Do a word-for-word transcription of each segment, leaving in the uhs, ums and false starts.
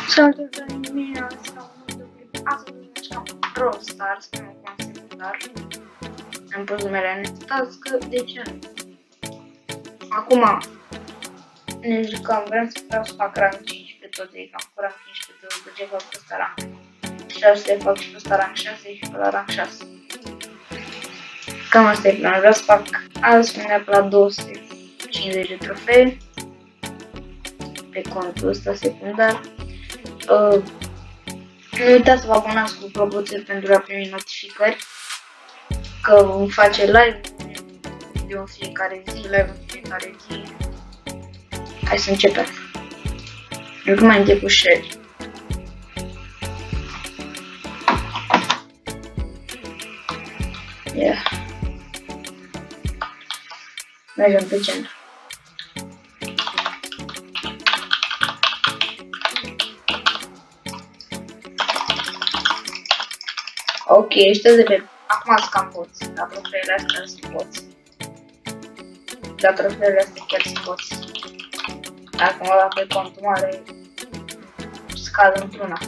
Salutare de mine, asta un nou clip. Astăzi jucăm Brawl Stars, nu cum secundar. Am pus numele în task, de ce? Acum ne jucăm, vrem să vreau să fac rank cincisprezece tot de cam cu rank cincisprezece, după ce fac pe ăsta rank șase, fac și pe ăsta rank șase și pe la rank șase. Cam asta e planul, vreau să fac azi până la două sute cincizeci de trofee pe contul ăsta secundar. Uh, nu uitați să vă abonați cu clopoțel pentru a primi notificări că vom face live video în fiecare zi, live în fiecare zi. Hai să începem. Eu cum mai încep cu share. Yeah. Mergem pe centru. Ok, ăștia de pe... Acum sunt cam poți, dar trofeele astea sunt poți. Dar trofeele astea chiar sunt poți. Dacă mă dau pe contul mare, scad într-una.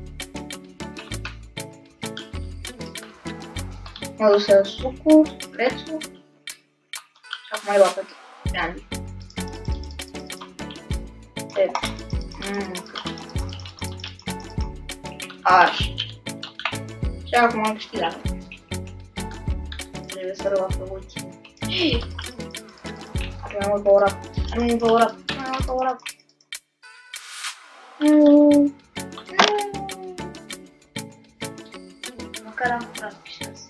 Mă duc să sucul, prețul și acum mai luat pe pe Andy. Pe... Mm. Așa. Și acum am câștigat. Trebuie să rău pe ultimul. Ar mai mult power up. Ar mai mult power up. Ar mai mult power up. Nu. Măcar am furat și asta.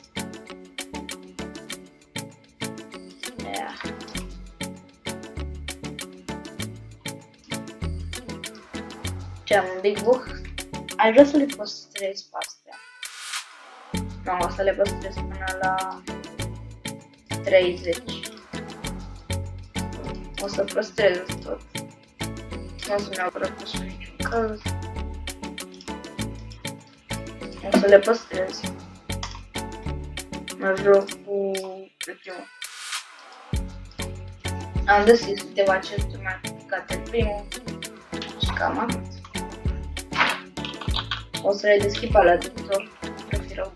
Ia. Ce am un big book? Aș vrea să le păstrez pe astea. Nu, o să le păstrez până la treizeci. O să păstrez tot. Nu o să neapărat pus în niciun caz. O să le păstrez. Mă joc cu pe primul. Am găsit câteva chesturi mai complicate primul. Și cam atât. O să le deschid pe alea de tot. Fi rău.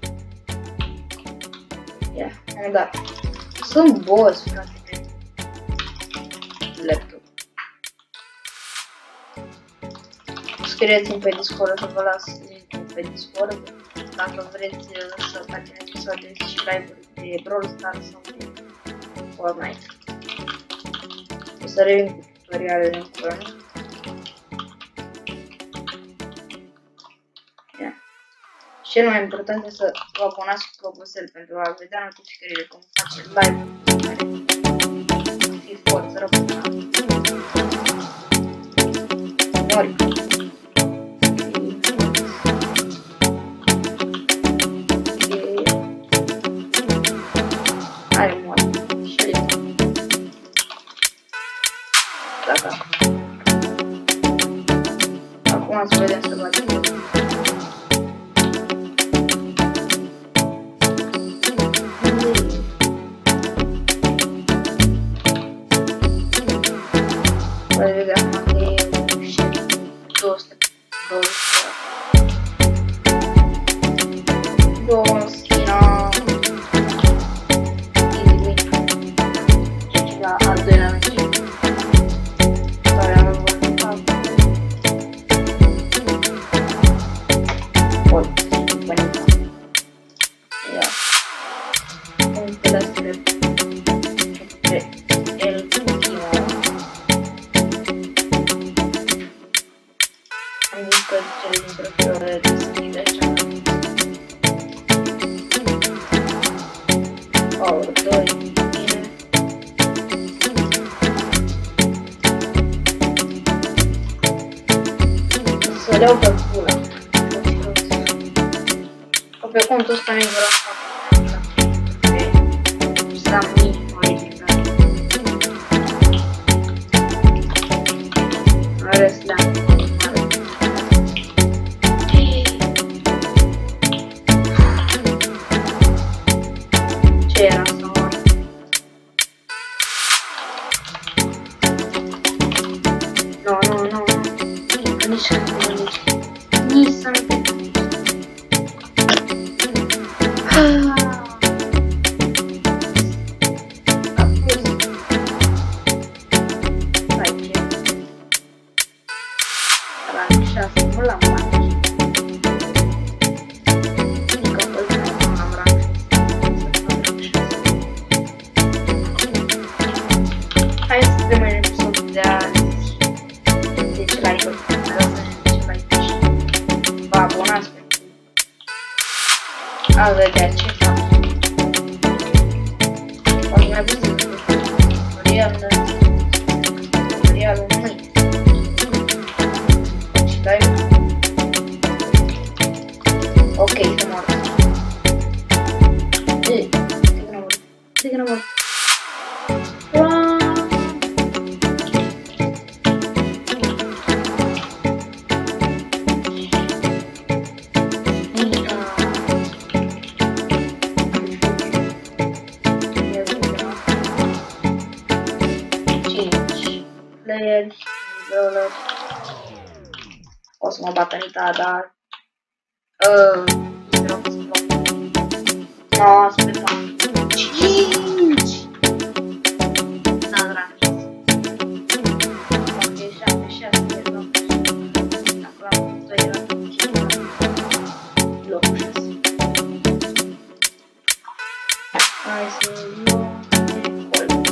Ia, am dat. Sunt boss, frate, pe laptop. Scrieți-mi pe Discord, să vă las link-ul pe Discord. Dacă vreți să faceți episoade și live-uri de Brawl Stars sau de Fortnite. O să revin cu tutorialele în curând. Cel mai important este să vă abonați cu clopoțel pentru a vedea notificările cum face live. Fi forță, răbuna. Mori. Hai, mori. Și gata. Acum să vedem să facem. Voi vedea acum că e și două sute douăzeci. Două schina. Easy win. Deci la al doilea meci. Care am văzut acum. Oi, bănița. Ia. Punctele astea de el ultima. Am zis că cele din trofeuri deschide așa. Power doi, bine. Să le iau pe pula. Că pe contul ăsta nu-i vreau să fac. Să am minim aici. Are slam. Ce era să mor? Nu, nu, nu, nu. Nici nu, nici. șase, nu l-am patru. Încă îl mai am rang șase. Hai să vedem în episodul de azi zece like-uri. Vreau să zece like-uri. Vă abonați pentru a vedea ce fac. Poate mai bun să văd tutorial de tutorialul mâine. Și dai. Ok, să mor. Zic că nu mor. Zic că nu mor. Playeri, brawler. O să mă bată Nita, dar uh, este rău că să fac. No, să fac cinci. Da, dragi. Ok, șapte, șase, locul șase. Acum doi la locul șase. Hai să luăm colț.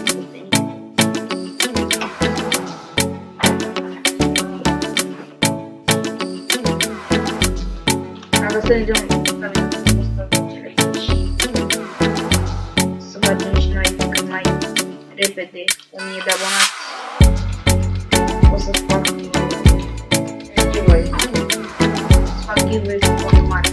Să ne dăm să facem și noi cât mai repede o mie de abonați. O să fac giveaway. Să fac giveaway cu foarte mare.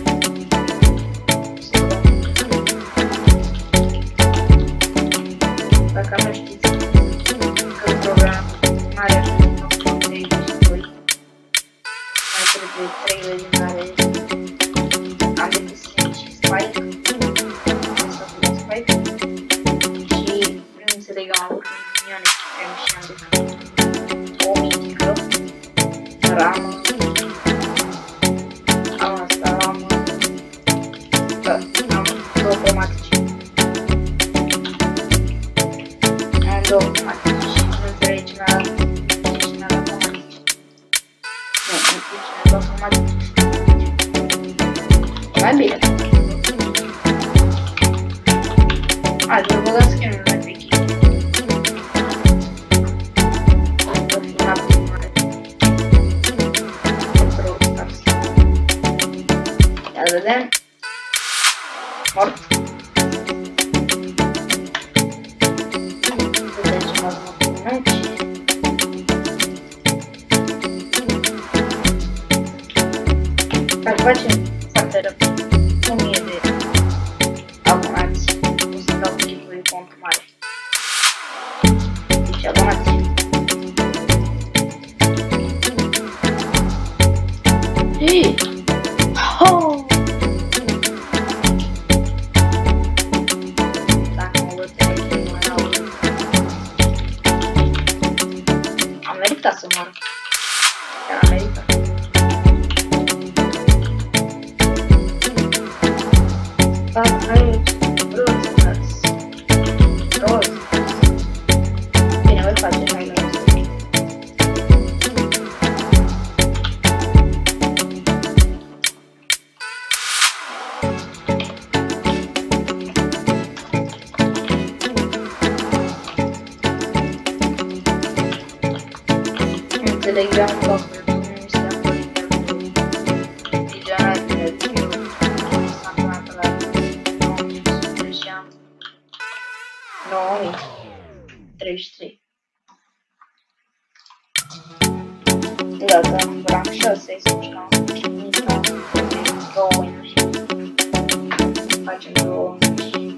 Dacă nu știți că program mare ar fi făcut de giveaway, mai trebuie trei legendare. Am deschis și Spike, am stat cu Spike și prin să legăm avut milioane și am deschis o mitică, ramă, am asta, ramă, da, am două cromatice, am două cromatice și nu înțeleg ce mi-a dat, ce mi-a dat cromatice, nu, nu știu ce mi-a dat cromatice. Mai bine. Hai, vă băgați skin-ul mai vechi. Vă fi una primare. Pentru Stars. Ia vedem. Mort. Vedem ce m-a zis cu meci. Dacă facem foarte rău. o mie de abonați. O să dau giveaway cont mare. Deci abonați. Hei! Ho! Dacă mă văd pe aici, nu mai aud. Am meritat să mor. Chiar am meritat. Ah, aici, Rostas, Rostas. Bine, voi face mai la este. Înțelegeam că nu mi se apărea viziunea de film. nouă mii treizeci și trei. Gata, am rang șase, să jucăm Nica, două minuri. Facem două minuri.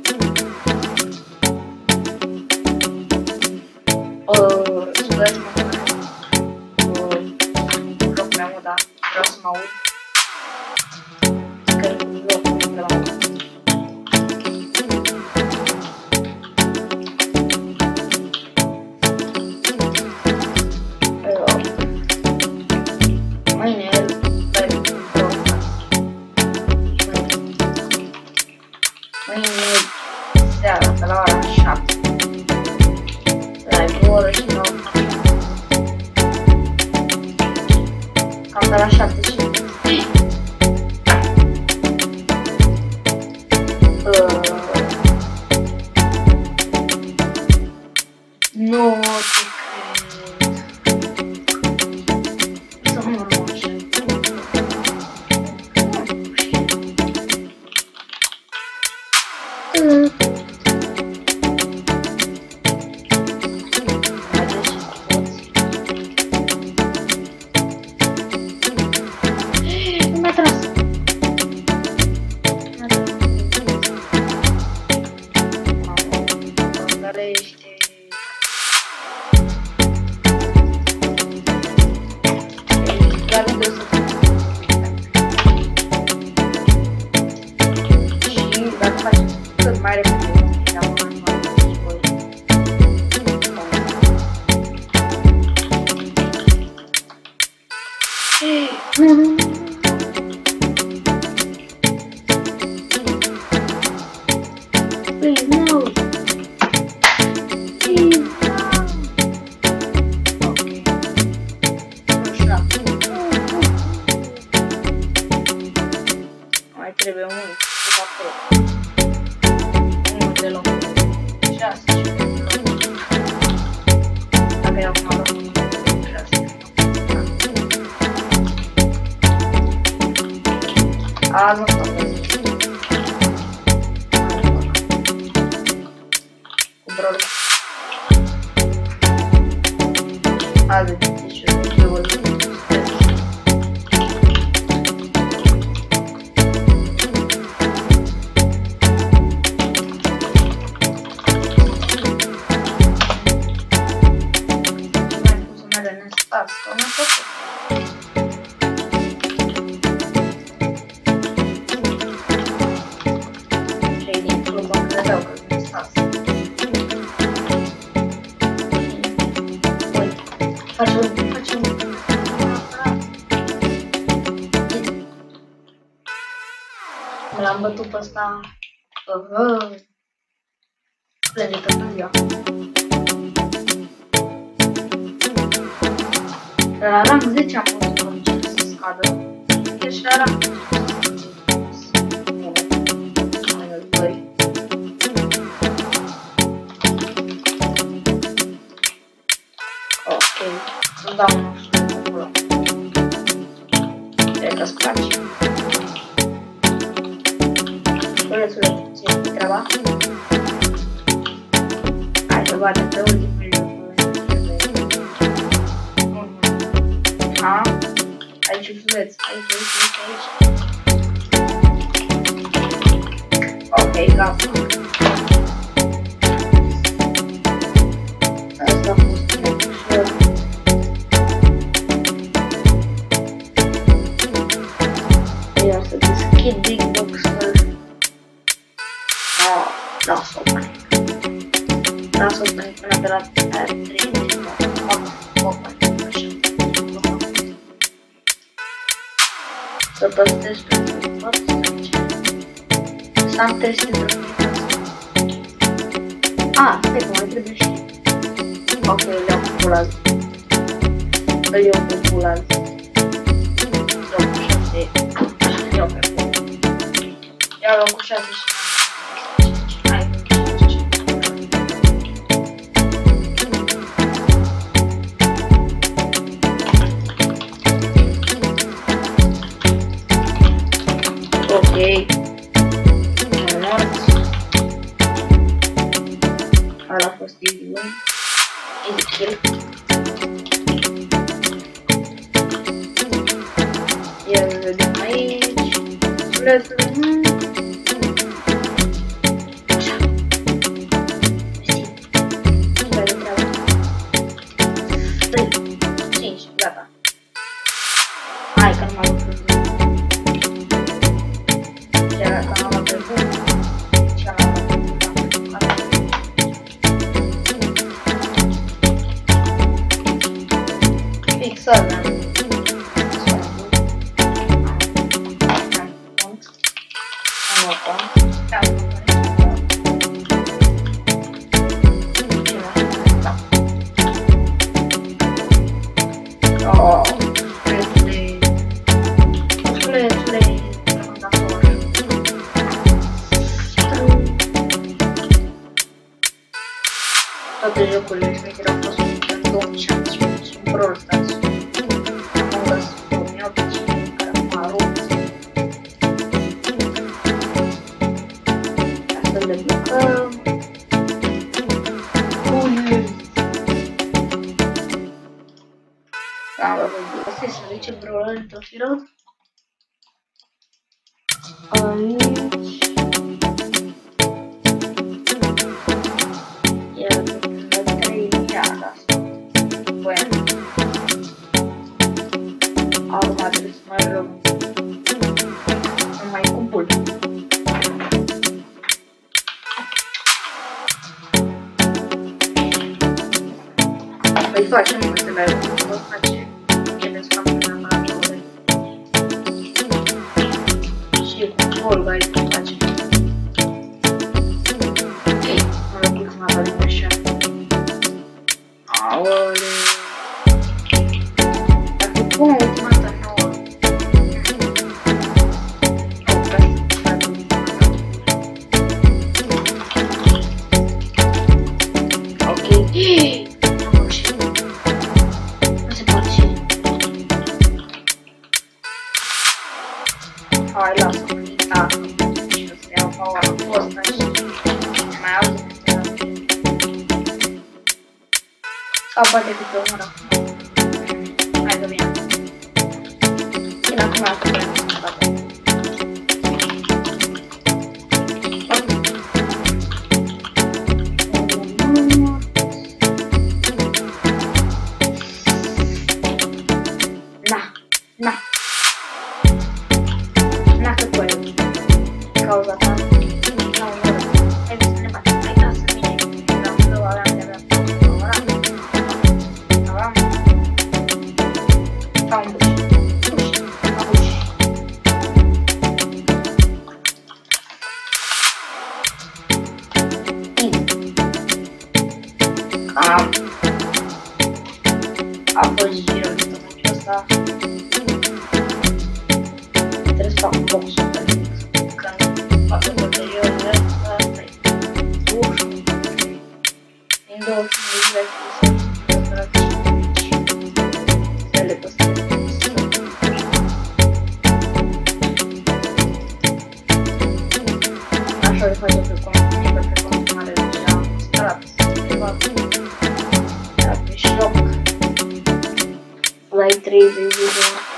Scuzați-mă că loc mai mult, dar vreau să mă aud. Că locul de la mult. Mâine seara, pe la ora șapte. Live-ul ăla și la șapte și nu te cred. Să mă urmă așa. Trebuie mult, de acolo. Unul de loc. șase și de loc. Dacă eu acum luăm șase. Azi o să vezi. Cu brol. Azi de și de văzut. Asta nu pot. Cei din club am credeau că nu stați. Uite, facem, facem. L-am bătut pe ăsta. Plânge tot ziua. La rang zece am putut să încep să scadă. Deci la rang doi. Ok, să-mi dau unul și acolo. Cred că scaci. Băiețule, ce-i treaba? Hai să batem pe ultimul. A, aici flueți, aici, aici, aici, aici. Ok, gata. Asta a fost mai ușor. Iar să deschid Big Box-ul. Ah, las-o panic. Las-o panic până pe la trei. Să păstrez pentru toți să am testit pentru a, stai că mai trebuie și ok, îl iau cu pulaz îl iau cu pulaz iau cu șase iau pe pulaz iau cu șase și hai ok, am mort. Ăla a fost easy win, easy kill. Iar îl vedem aici. Vreți să vedem? Așa. Mersi. Care treaba? trei, cinci, gata. Hai că nu m-am lucrat. Fixăm. Oh, toate jocurile șmechere au fost în două mii șaptesprezece, Brawl Stars, Among Us două mii optsprezece, care acum arunc. Ca să le blocăm. Da, vă voi găsi să zice Brawler Trophy Road. Aici. Iar la trei miliarde asta. Bueno. Acum trebuie să mai luăm. Numai cu buni. Păi facem multele, o face. Trebuie să facem una la ore. Și cu Fall Guys o facem. Mă rog, ultima dată de așa. Aole. Dacă pun ultima dată nouă. Nu, vreau să fac ultima dată. Ok. Hai, lasă-mă, da, și o să iau power cu ăsta și ne mai auzim pe ăla. Sau poate câte o oră. Hai, că bine. Bine, acum la că vrem să facem. Na, na. Dacă poate, cauza ta, n-au noroc. Hai să ne batem, hai ca să vine, dacă eu aveam de avea o ora, aveam, ca un buș, buș, ca buș. Cam, a fost girul de tot ăsta. Trebuie să fac un box-ul pe mic, când fac băteriile astea, asta e ușu. Din două sute de zile să le să le păstrez. Așa le face pe consumare, pe consumare deja am instalat ceva, dar pe șoc. Like treizeci de zile.